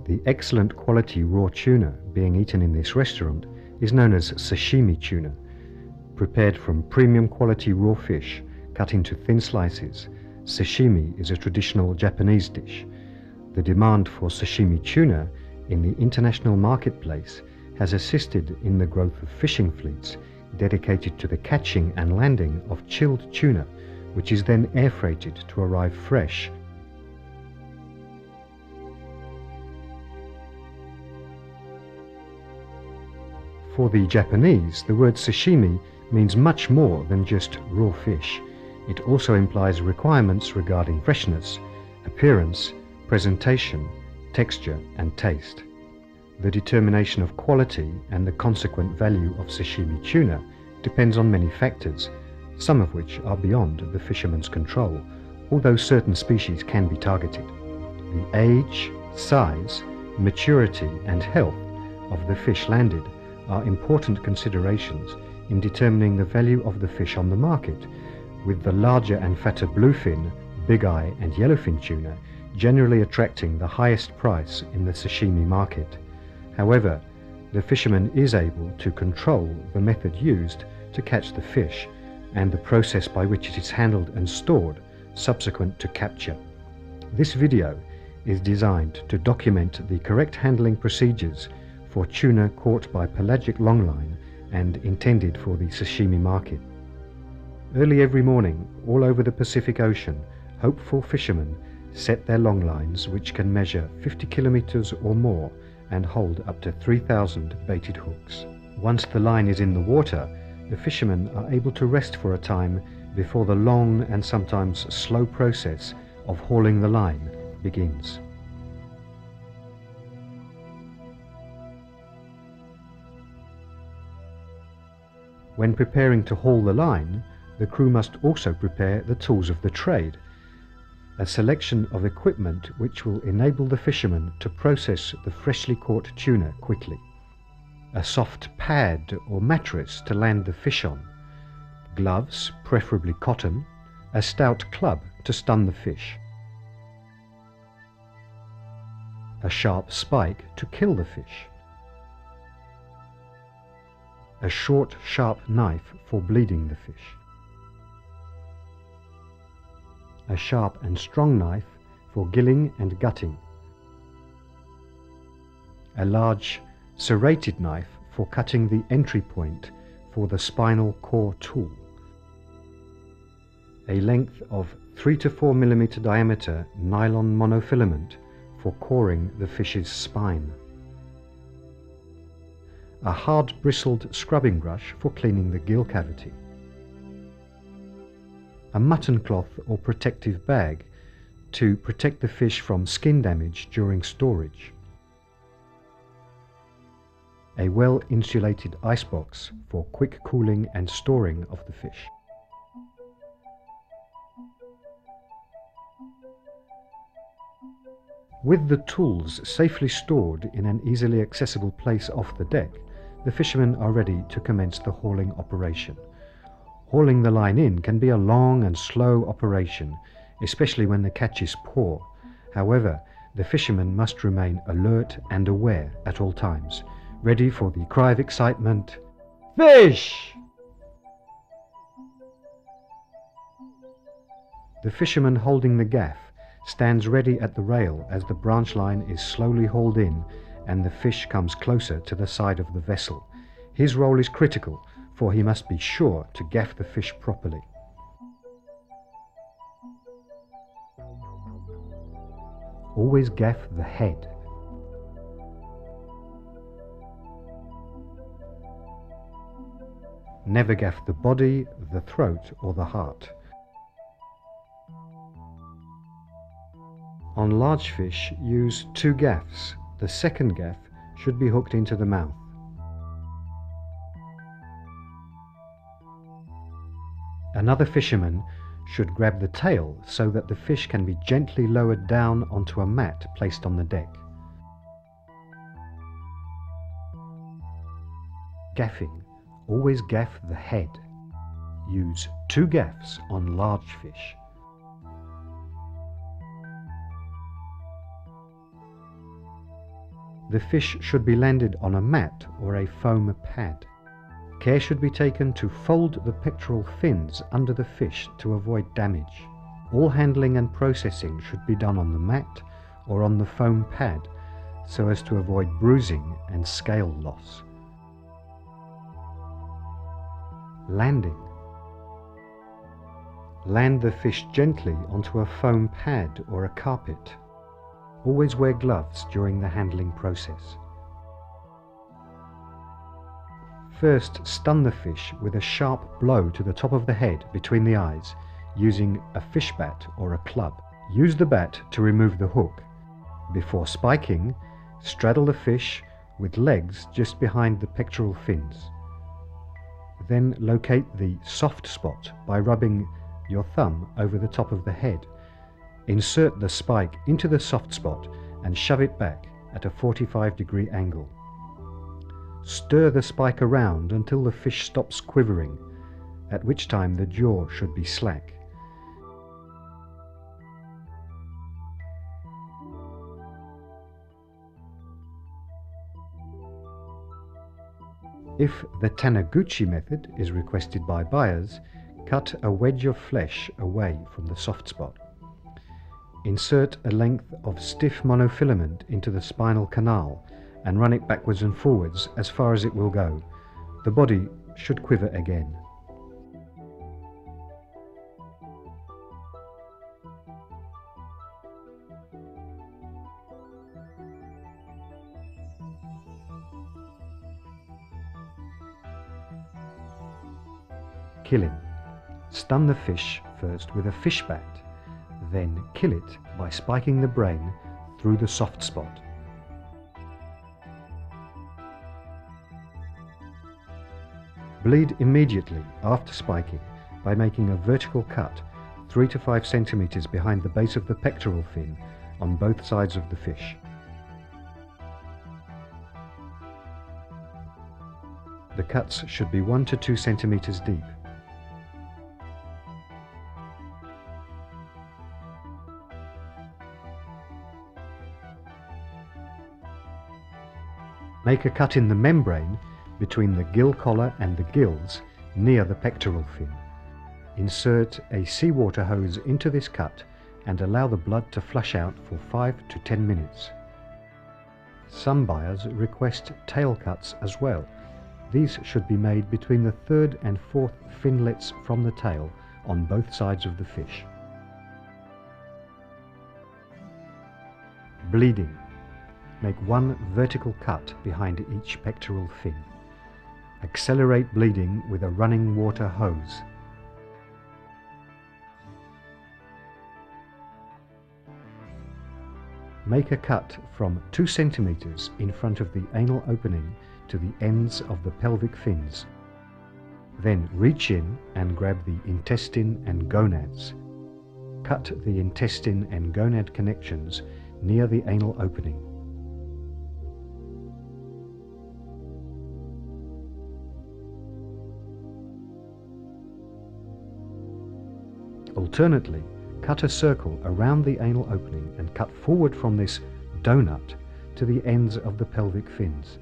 The excellent quality raw tuna being eaten in this restaurant is known as sashimi tuna. Prepared from premium quality raw fish cut into thin slices, sashimi is a traditional Japanese dish. The demand for sashimi tuna in the international marketplace has assisted in the growth of fishing fleets dedicated to the catching and landing of chilled tuna, which is then air freighted to arrive fresh. For the Japanese, the word sashimi means much more than just raw fish. It also implies requirements regarding freshness, appearance, presentation, texture and taste. The determination of quality and the consequent value of sashimi tuna depends on many factors, some of which are beyond the fisherman's control, although certain species can be targeted. The age, size, maturity and health of the fish landed are important considerations in determining the value of the fish on the market, with the larger and fatter bluefin, bigeye and yellowfin tuna generally attracting the highest price in the sashimi market. However, the fisherman is able to control the method used to catch the fish and the process by which it is handled and stored subsequent to capture. This video is designed to document the correct handling procedures for tuna caught by pelagic longline and intended for the sashimi market. Early every morning, all over the Pacific Ocean, hopeful fishermen set their longlines, which can measure 50 kilometers or more and hold up to 3,000 baited hooks. Once the line is in the water, the fishermen are able to rest for a time before the long and sometimes slow process of hauling the line begins. When preparing to haul the line, the crew must also prepare the tools of the trade, a selection of equipment which will enable the fisherman to process the freshly caught tuna quickly. A soft pad or mattress to land the fish on, gloves, preferably cotton, a stout club to stun the fish, a sharp spike to kill the fish, a short, sharp knife for bleeding the fish, a sharp and strong knife for gilling and gutting, a large serrated knife for cutting the entry point for the spinal core tool, a length of 3 to 4 mm diameter nylon monofilament for coring the fish's spine, a hard bristled scrubbing brush for cleaning the gill cavity, a mutton cloth or protective bag to protect the fish from skin damage during storage, a well-insulated icebox for quick cooling and storing of the fish. With the tools safely stored in an easily accessible place off the deck, the fishermen are ready to commence the hauling operation. Hauling the line in can be a long and slow operation, especially when the catch is poor. However, the fishermen must remain alert and aware at all times, ready for the cry of excitement, "Fish!" The fisherman holding the gaff stands ready at the rail as the branch line is slowly hauled in and the fish comes closer to the side of the vessel. His role is critical, for he must be sure to gaff the fish properly. Always gaff the head. Never gaff the body, the throat or the heart. On large fish, use 2 gaffs. The second gaff should be hooked into the mouth. Another fisherman should grab the tail so that the fish can be gently lowered down onto a mat placed on the deck. Gaffing. Always gaff the head. Use 2 gaffs on large fish. The fish should be landed on a mat or a foam pad. Care should be taken to fold the pectoral fins under the fish to avoid damage. All handling and processing should be done on the mat or on the foam pad so as to avoid bruising and scale loss. Landing. Land the fish gently onto a foam pad or a carpet. Always wear gloves during the handling process. First, stun the fish with a sharp blow to the top of the head between the eyes using a fish bat or a club. Use the bat to remove the hook. Before spiking, straddle the fish with legs just behind the pectoral fins. Then locate the soft spot by rubbing your thumb over the top of the head. Insert the spike into the soft spot and shove it back at a 45-degree angle. Stir the spike around until the fish stops quivering, at which time the jaw should be slack. If the Taniguchi method is requested by buyers, cut a wedge of flesh away from the soft spot. Insert a length of stiff monofilament into the spinal canal and run it backwards and forwards as far as it will go. The body should quiver again. Killing. Stun the fish first with a fish bat, then kill it by spiking the brain through the soft spot. Bleed immediately after spiking by making a vertical cut 3 to 5 centimeters behind the base of the pectoral fin on both sides of the fish. The cuts should be 1 to 2 centimeters deep. Make a cut in the membrane between the gill collar and the gills near the pectoral fin. Insert a seawater hose into this cut and allow the blood to flush out for 5 to 10 minutes. Some buyers request tail cuts as well. These should be made between the 3rd and 4th finlets from the tail on both sides of the fish. Bleeding. Make 1 vertical cut behind each pectoral fin. Accelerate bleeding with a running water hose. Make a cut from 2 centimeters in front of the anal opening to the ends of the pelvic fins. Then reach in and grab the intestine and gonads. Cut the intestine and gonad connections near the anal opening. Alternately, cut a circle around the anal opening and cut forward from this donut to the ends of the pelvic fins.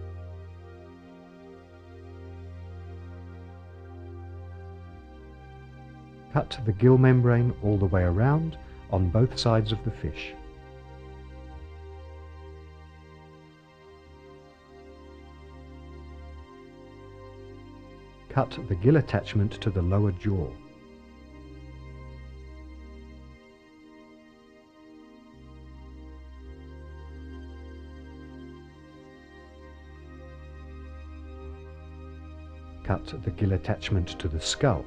Cut the gill membrane all the way around on both sides of the fish. Cut the gill attachment to the lower jaw. Cut the gill attachment to the skull.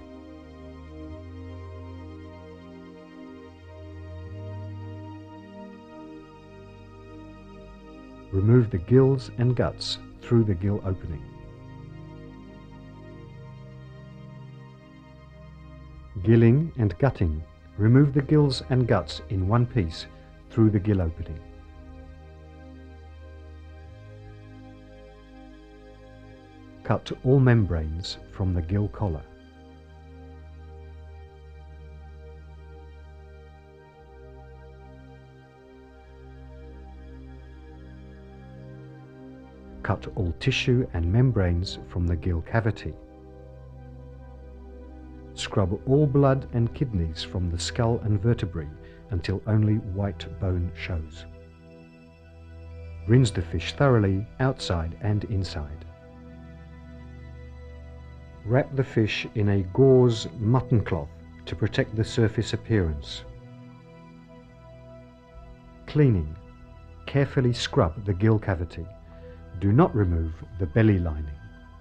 Remove the gills and guts through the gill opening. Gilling and gutting. Remove the gills and guts in one piece through the gill opening. Cut all membranes from the gill collar. Cut all tissue and membranes from the gill cavity. Scrub all blood and kidneys from the skull and vertebrae until only white bone shows. Rinse the fish thoroughly outside and inside. Wrap the fish in a gauze mutton cloth to protect the surface appearance. Cleaning. Carefully scrub the gill cavity. Do not remove the belly lining.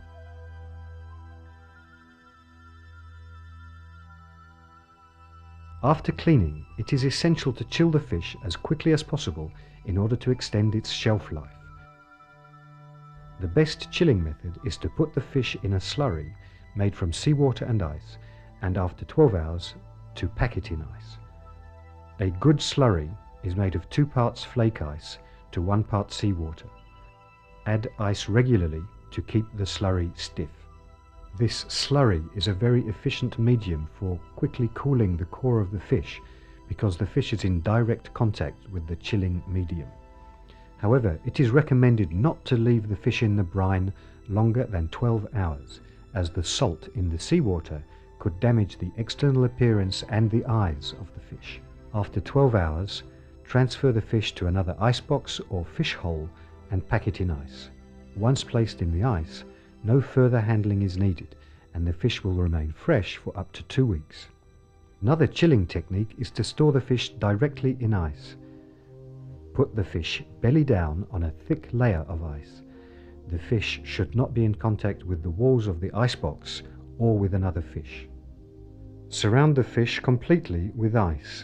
After cleaning, it is essential to chill the fish as quickly as possible in order to extend its shelf life. The best chilling method is to put the fish in a slurry made from seawater and ice, and after 12 hours to pack it in ice. A good slurry is made of 2 parts flake ice to 1 part seawater. Add ice regularly to keep the slurry stiff. This slurry is a very efficient medium for quickly cooling the core of the fish because the fish is in direct contact with the chilling medium. However, it is recommended not to leave the fish in the brine longer than 12 hours, as the salt in the seawater could damage the external appearance and the eyes of the fish. After 12 hours, transfer the fish to another icebox or fish hole and pack it in ice. Once placed in the ice, no further handling is needed, and the fish will remain fresh for up to 2 weeks. Another chilling technique is to store the fish directly in ice. Put the fish belly down on a thick layer of ice. The fish should not be in contact with the walls of the icebox or with another fish. Surround the fish completely with ice.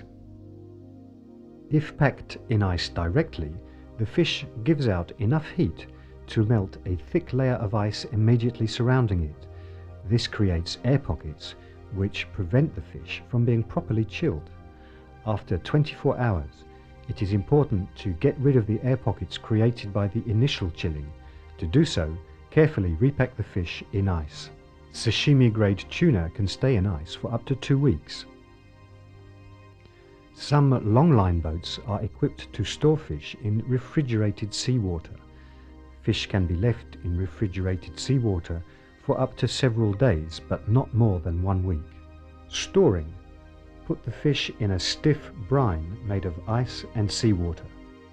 If packed in ice directly, the fish gives out enough heat to melt a thick layer of ice immediately surrounding it. This creates air pockets which prevent the fish from being properly chilled. After 24 hours, it is important to get rid of the air pockets created by the initial chilling. To do so, carefully repack the fish in ice. Sashimi grade tuna can stay in ice for up to 2 weeks. Some longline boats are equipped to store fish in refrigerated seawater. Fish can be left in refrigerated seawater for up to several days, but not more than 1 week. Storing. Put the fish in a stiff brine made of ice and seawater.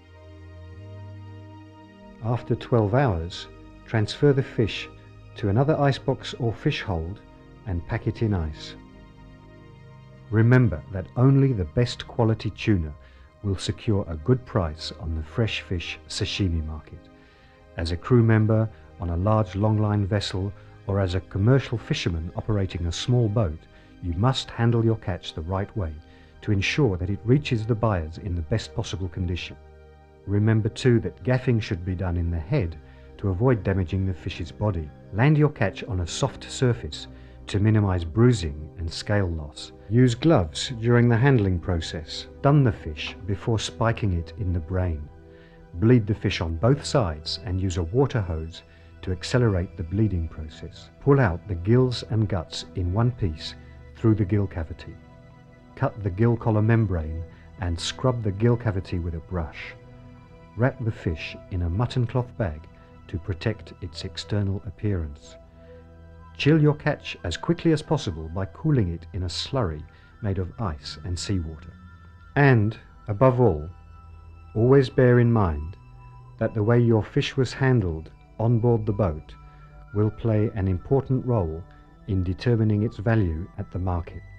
After 12 hours, transfer the fish to another icebox or fish hold and pack it in ice. Remember that only the best quality tuna will secure a good price on the fresh fish sashimi market. As a crew member on a large longline vessel or as a commercial fisherman operating a small boat, you must handle your catch the right way to ensure that it reaches the buyers in the best possible condition. Remember too that gaffing should be done in the head to avoid damaging the fish's body. Land your catch on a soft surface to minimize bruising and scale loss. Use gloves during the handling process. Stun the fish before spiking it in the brain. Bleed the fish on both sides and use a water hose to accelerate the bleeding process. Pull out the gills and guts in one piece through the gill cavity. Cut the gill collar membrane and scrub the gill cavity with a brush. Wrap the fish in a mutton cloth bag to protect its external appearance. Chill your catch as quickly as possible by cooling it in a slurry made of ice and seawater. And, above all, always bear in mind that the way your fish was handled on board the boat will play an important role in determining its value at the market.